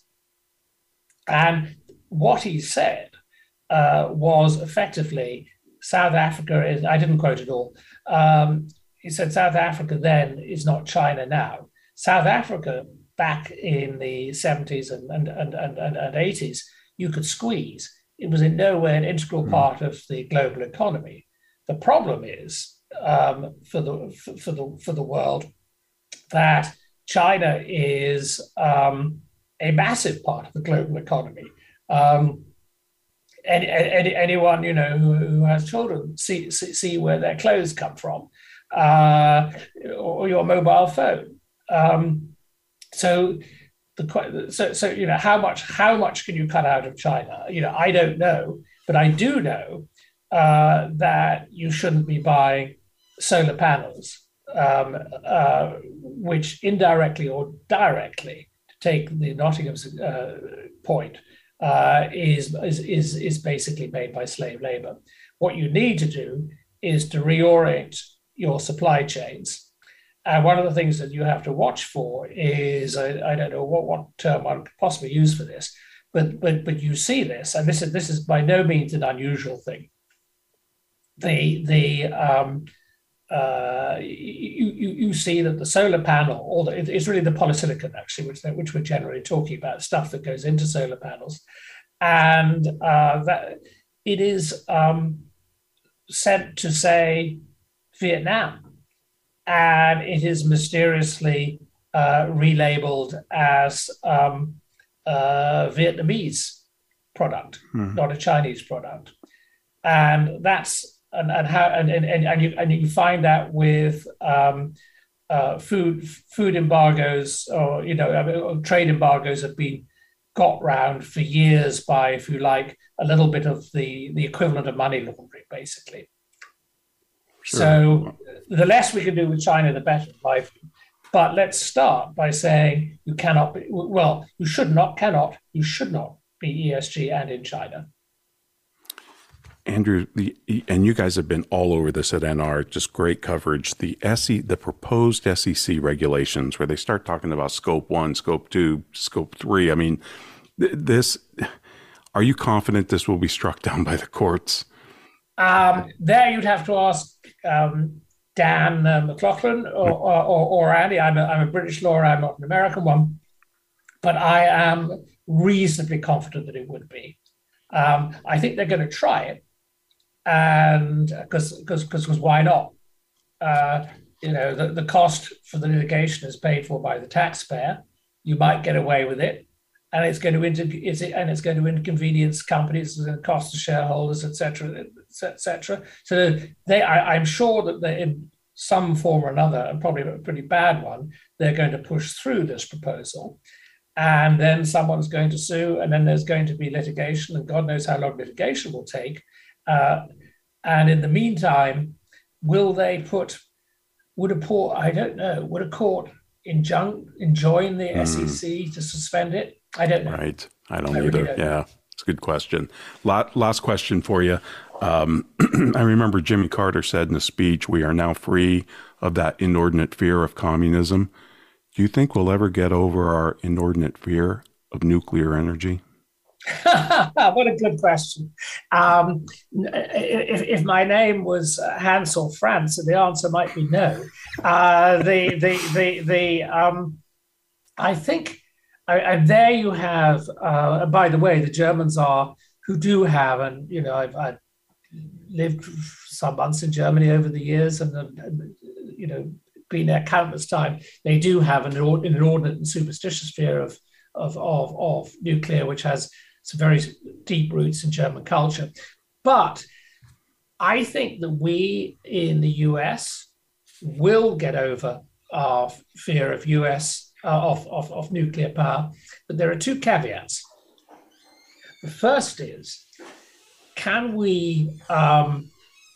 And what he said uh, was effectively South Africa is, I didn't quote it all, um, he said South Africa then is not China now. South Africa back in the seventies and, and, and, and, and eighties, you could squeeze. It was in no way an integral part of the global economy. The problem is um, for, the, for, for, the, for the world that China is um, a massive part of the global economy. Um, any, any, anyone you know who, who has children see, see, see where their clothes come from, uh, or your mobile phone. Um, so, the so so you know how much how much can you cut out of China? You know, I don't know, but I do know uh, that you shouldn't be buying solar panels, um, uh, which indirectly or directly, to take the Nottingham's uh, point, uh, is, is is is basically made by slave labor. What you need to do is to reorient your supply chains. And one of the things that you have to watch for is, I, I don't know what, what term I could possibly use for this, but but but you see this, and this is this is by no means an unusual thing. The the um, uh, you, you you see that the solar panel, or the, it's really the polysilicon actually, which which we're generally talking about, stuff that goes into solar panels, and uh, that it is um, sent to, say, Vietnam. And it is mysteriously uh, relabeled as um, a Vietnamese product, mm. not a Chinese product. And that's and, and how and, and, and you and you find that with um, uh, food food embargoes, or you know trade embargoes have been got round for years by, if you like, a little bit of the the equivalent of money laundering, basically. Sure. So the less we can do with China, the better, in my view. But let's start by saying you cannot be, well, you should not, cannot, you should not be E S G and in China. Andrew, the, and you guys have been all over this at N R, just great coverage. The S E, the proposed S E C regulations, where they start talking about scope one, scope two, scope three. I mean, th- this, are you confident this will be struck down by the courts? Um, there you'd have to ask um, Dan uh, McLaughlin or, or, or Andy. I'm a, I'm a British lawyer, I'm not an American one, but I am reasonably confident that it would be. Um, I think they're going to try it, and because because because why not? Uh, you know, the, the cost for the litigation is paid for by the taxpayer. You might get away with it. And it's going to inter- it's, and it's going to inconvenience companies, it's going to cost the shareholders, et cetera, et cetera. So they, I, I'm sure that they, in some form or another, and probably a pretty bad one, they're going to push through this proposal, and then someone's going to sue, and then there's going to be litigation, and God knows how long litigation will take. Uh, and in the meantime, will they put? Would a court? I don't know. Would a court enjoin enjoin the mm. S E C to suspend it? I don't know. Right. I don't I either. really don't yeah. know. It's a good question. Last question for you. Um, I remember Jimmy Carter said in a speech, we are now free of that inordinate fear of communism. Do you think we'll ever get over our inordinate fear of nuclear energy? What a good question. Um, if, if my name was Hansel Franz, the answer might be no. Uh, the, the, the, the, um, I think, and there you have, uh, by the way, the Germans are, who do have, and, you know, I've, I've lived some months in Germany over the years and, and you know, been there countless times. They do have an inordinate and superstitious fear of, of, of, of nuclear, which has some very deep roots in German culture. But I think that we in the U S will get over our fear of U S Uh, of, of, of nuclear power, but there are two caveats. The first is, can we um,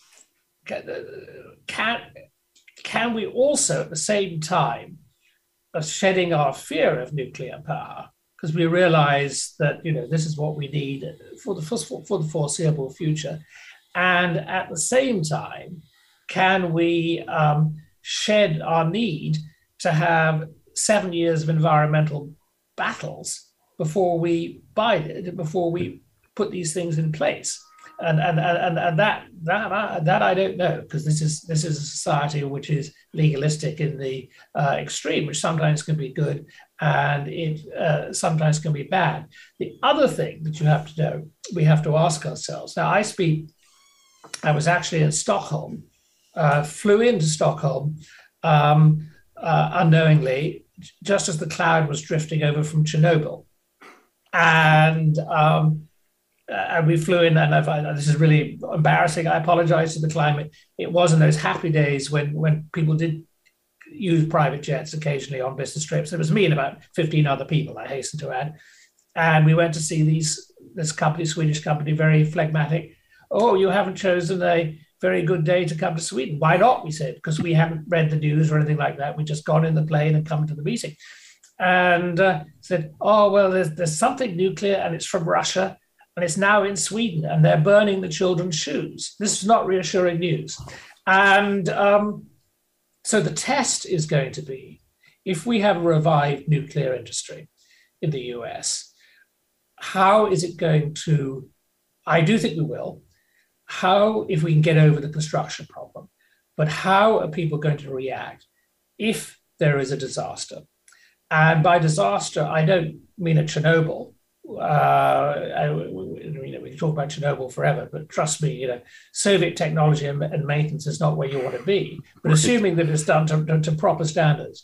can can we also at the same time of shedding our fear of nuclear power, because we realize that, you know, this is what we need for the for the foreseeable future, and at the same time, can we um, shed our need to have seven years of environmental battles before we buy it, before we put these things in place? And and and, and that that that I don't know, because this is this is a society which is legalistic in the uh, extreme, which sometimes can be good and it uh, sometimes can be bad. The other thing that you have to know, we have to ask ourselves. Now, I speak. I was actually in Stockholm, uh, flew into Stockholm um, uh, unknowingly, just as the cloud was drifting over from Chernobyl, and. Um, Uh, and we flew in, and I've, I, this is really embarrassing. I apologize to the climate. It was in those happy days when, when people did use private jets occasionally on business trips. It was me and about fifteen other people, I hasten to add. And we went to see these this company, Swedish company, very phlegmatic. Oh, you haven't chosen a very good day to come to Sweden. Why not? We said, because we haven't read the news or anything like that. We just gone in the plane and come to the meeting. And uh, said, oh, well, there's, there's something nuclear and it's from Russia. And it's now in Sweden, and they're burning the children's shoes. This is not reassuring news. And um, so the test is going to be, if we have a revived nuclear industry in the U S, how is it going to, I do think we will, how, if we can get over the construction problem, but how are people going to react if there is a disaster? And by disaster, I don't mean a Chernobyl. Uh, I, you know, we can talk about Chernobyl forever, but trust me, you know, Soviet technology and, and maintenance is not where you want to be. But assuming that it's done to, to proper standards,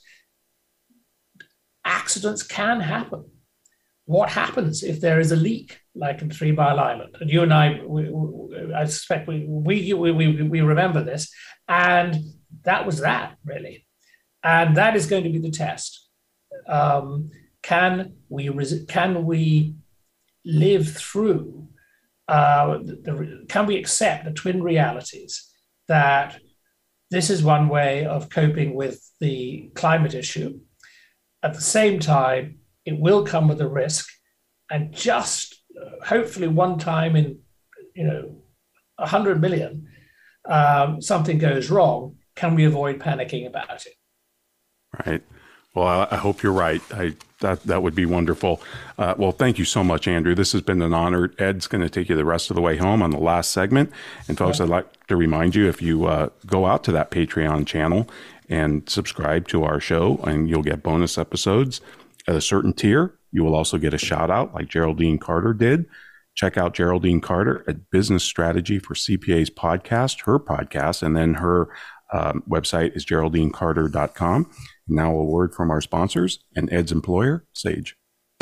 accidents can happen. What happens if there is a leak, like in Three Mile Island? And you and I, we, we, I suspect we, we we we remember this, and that was that really, and that is going to be the test. Um, Can we can we live through? Uh, the, the, can we accept the twin realities that this is one way of coping with the climate issue? At the same time, it will come with a risk, and just uh, hopefully one time in you know a hundred million, um, something goes wrong. Can we avoid panicking about it? Right. Well, I, I hope you're right. I, that that would be wonderful. Uh, well, thank you so much, Andrew. This has been an honor. Ed's going to take you the rest of the way home on the last segment. And folks, I'd like to remind you, if you uh, go out to that Patreon channel and subscribe to our show, and you'll get bonus episodes at a certain tier. You will also get a shout out like Geraldine Carter did. Check out Geraldine Carter at Business Strategy for C P A's podcast, her podcast, and then her um, website is geraldine carter dot com. Now a word from our sponsors and Ed's employer, Sage.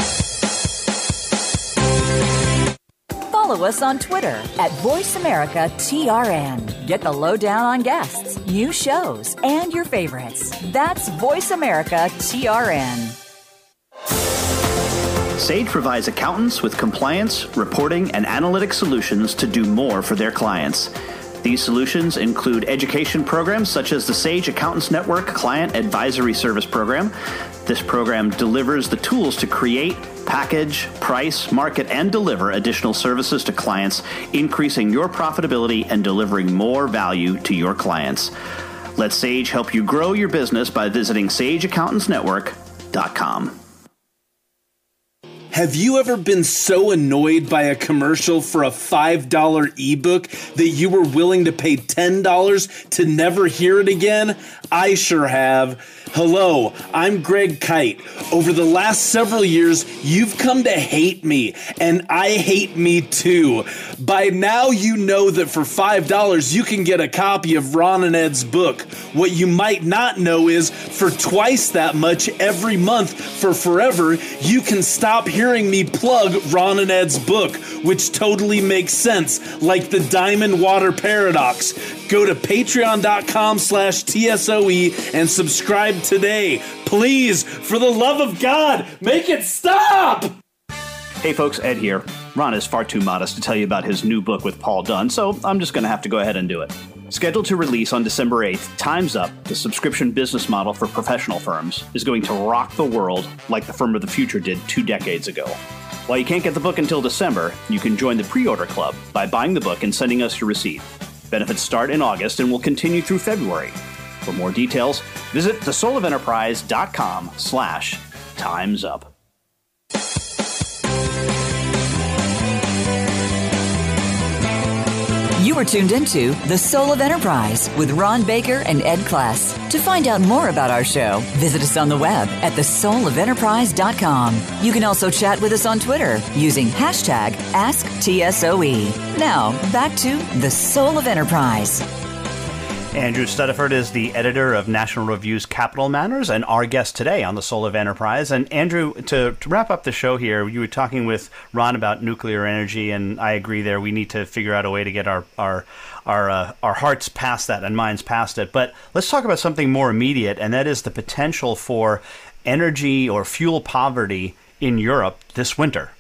Follow us on Twitter at Voice America T R N. Get the lowdown on guests, new shows, and your favorites. That's Voice America T R N. Sage provides accountants with compliance, reporting, and analytic solutions to do more for their clients. These solutions include education programs such as the Sage Accountants Network Client Advisory Service Program. This program delivers the tools to create, package, price, market, and deliver additional services to clients, increasing your profitability and delivering more value to your clients. Let Sage help you grow your business by visiting sage accountants network dot com. Have you ever been so annoyed by a commercial for a five dollar ebook that you were willing to pay ten dollars to never hear it again? I sure have. Hello, I'm Greg Kite. Over the last several years, you've come to hate me, and I hate me too. By now, you know that for five dollars, you can get a copy of Ron and Ed's book. What you might not know is, for twice that much every month for forever, you can stop hearing me plug Ron and Ed's book, which totally makes sense, like the Diamond Water Paradox. Go to patreon.com slash TSOE and subscribe today. Please, for the love of God, make it stop! Hey folks, Ed here. Ron is far too modest to tell you about his new book with Paul Dunn, so I'm just going to have to go ahead and do it. Scheduled to release on December eighth, Time's Up, the subscription business model for professional firms, is going to rock the world like the firm of the future did two decades ago. While you can't get the book until December, you can join the pre-order club by buying the book and sending us your receipt. Benefits start in August and will continue through February. For more details, visit thesouloфenterprise.com slash Time's Up. You are tuned into The Soul of Enterprise with Ron Baker and Ed Kless. To find out more about our show, visit us on the web at the soul of enterprise dot com. You can also chat with us on Twitter using hashtag Ask T S O E. Now, back to The Soul of Enterprise. Andrew Stuttaford is the editor of National Review's Capital Manners and our guest today on The Soul of Enterprise. And Andrew, to, to wrap up the show here, you were talking with Ron about nuclear energy, and I agree there. We need to figure out a way to get our our our, uh, our hearts past that and minds past it. But let's talk about something more immediate, and that is the potential for energy or fuel poverty in Europe this winter.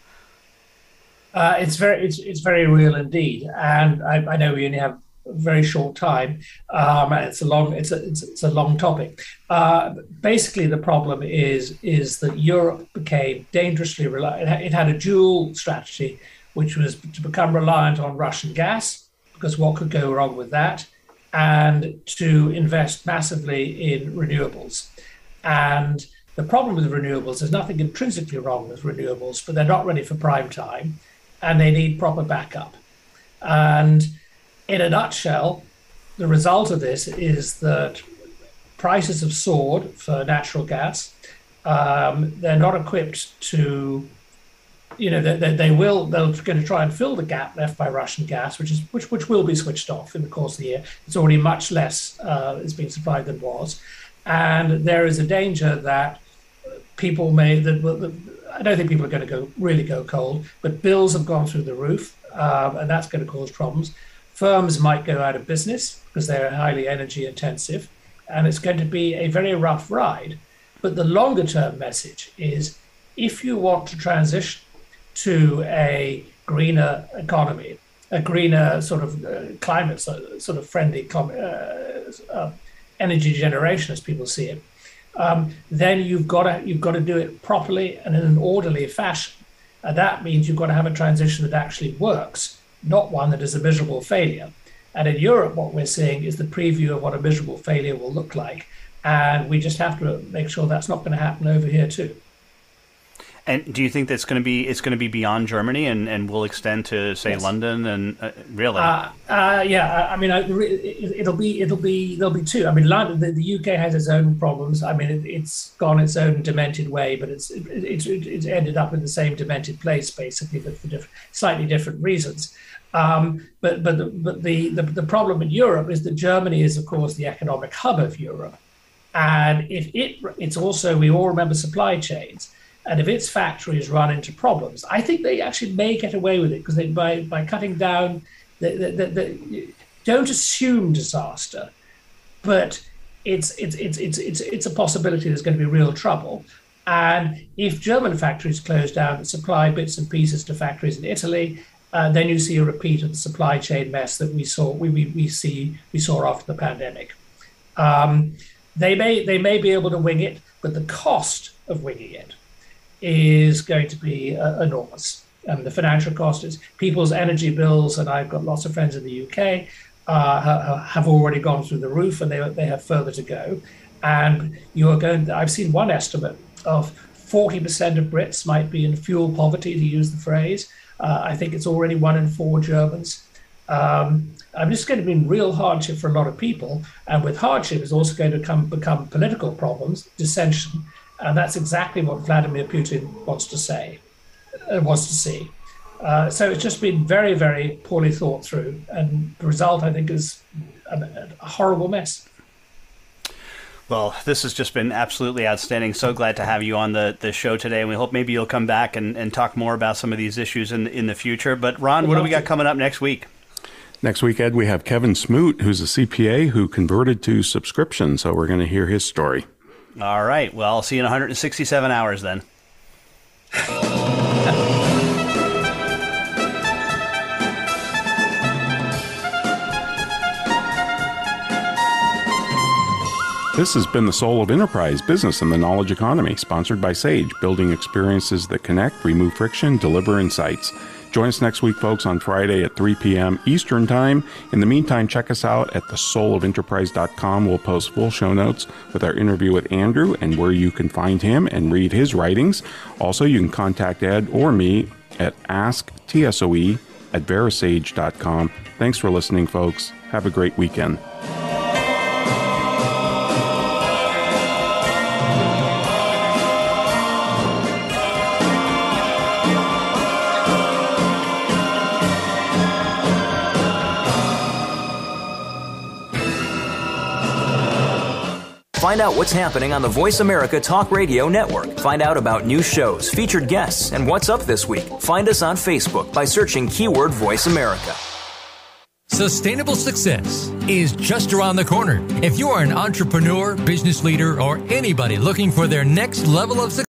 Uh, it's very it's it's very real indeed, and I, I know we only have a very short time. Um, it's a long it's a it's, it's a long topic. Uh, basically, the problem is is that Europe became dangerously reliant. It had a dual strategy, which was to become reliant on Russian gas, because what could go wrong with that, and to invest massively in renewables. And the problem with renewables, there's nothing intrinsically wrong with renewables, but they're not ready for prime time, and they need proper backup. And in a nutshell, the result of this is that prices have soared for natural gas. Um, they're not equipped to, you know, they, they will, they're going to try and fill the gap left by Russian gas, which is which which will be switched off in the course of the year. It's already much less uh, is being supplied than was. And there is a danger that people may, that, that I don't think people are going to go really go cold, but bills have gone through the roof, um, and that's going to cause problems. Firms might go out of business because they're highly energy intensive, and it's going to be a very rough ride. But the longer term message is, if you want to transition to a greener economy, a greener sort of uh, climate sort of friendly uh, uh, energy generation, as people see it, um, then you've got to you've got to do it properly and in an orderly fashion. And that means you've got to have a transition that actually works, not one that is a miserable failure. And in Europe, what we're seeing is the preview of what a miserable failure will look like. And we just have to make sure that's not going to happen over here too. And do you think that's going to be it's going to be beyond Germany and, and will extend to, say, yes. London and uh, really? Uh, uh, yeah, I mean, I, it, it'll be it'll be there'll be two. I mean, London, the, the U K has its own problems. I mean, it, it's gone its own demented way, but it's it, it, it, it's ended up in the same demented place, basically, but for different, slightly different reasons. Um, but but the, but the, the the problem in Europe is that Germany is, of course, the economic hub of Europe, and if it it's also, we all remember supply chains. And if its factories run into problems, I think they actually may get away with it because they, by by cutting down, the, the, the, the, don't assume disaster, but it's it's it's it's it's it's a possibility there's going to be real trouble. And if German factories close down and supply bits and pieces to factories in Italy, uh, then you see a repeat of the supply chain mess that we saw we we, we see we saw after the pandemic. Um, they may they may be able to wing it, but the cost of winging it is going to be uh, enormous. And the financial cost is people's energy bills, and I've got lots of friends in the U K, uh, ha- have already gone through the roof, and they they have further to go. And you are going, I've seen one estimate of forty percent of Brits might be in fuel poverty, to use the phrase. Uh, I think it's already one in four Germans. Um, I'm just going to be real hardship for a lot of people. And with hardship is also going to come become political problems, dissension. And that's exactly what Vladimir Putin wants to say, uh, wants to see. Uh, so it's just been very, very poorly thought through. And the result, I think, is a, a horrible mess. Well, this has just been absolutely outstanding. So glad to have you on the, the show today. And we hope maybe you'll come back and, and talk more about some of these issues in, in the future. But Ron, what do we got coming up next week? Next week, Ed, we have Kevin Smoot, who's a C P A who converted to subscription. So we're going to hear his story. All right. Well, I'll see you in one hundred sixty-seven hours then. This has been The Soul of Enterprise, Business and the Knowledge Economy, sponsored by Sage, building experiences that connect, remove friction, deliver insights. Join us next week, folks, on Friday at three p.m. Eastern Time. In the meantime, check us out at the soul of enterprise dot com. We'll post full show notes with our interview with Andrew and where you can find him and read his writings. Also, you can contact Ed or me at ask tsoe at verisage dot com. Thanks for listening, folks. Have a great weekend. Find out what's happening on the Voice America Talk Radio Network. Find out about new shows, featured guests, and what's up this week. Find us on Facebook by searching keyword Voice America. Sustainable success is just around the corner. If you are an entrepreneur, business leader, or anybody looking for their next level of success,